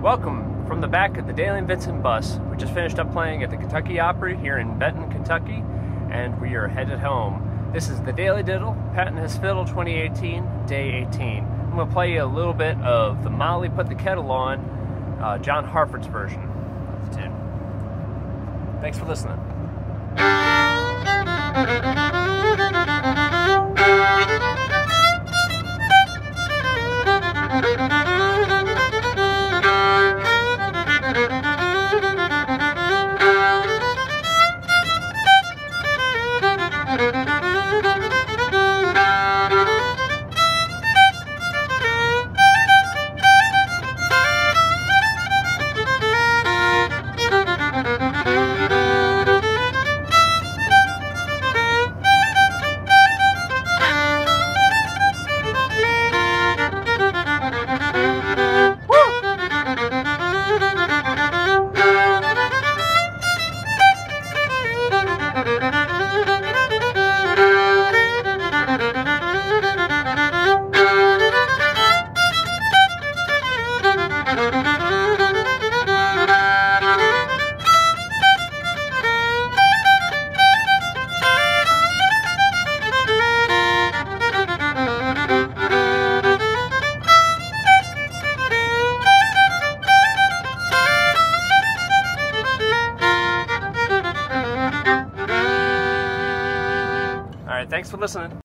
Welcome from the back of the Dailey Vincent bus. We just finished up playing at the Kentucky Opry here in Benton, Kentucky, and we are headed home. This is the Daily Diddle, Patton His Fiddle 2018, Day 18. I'm going to play you a little bit of the Molly Put the Kettle On, John Hartford's version of the tune. Thanks for listening. Alright, thanks for listening.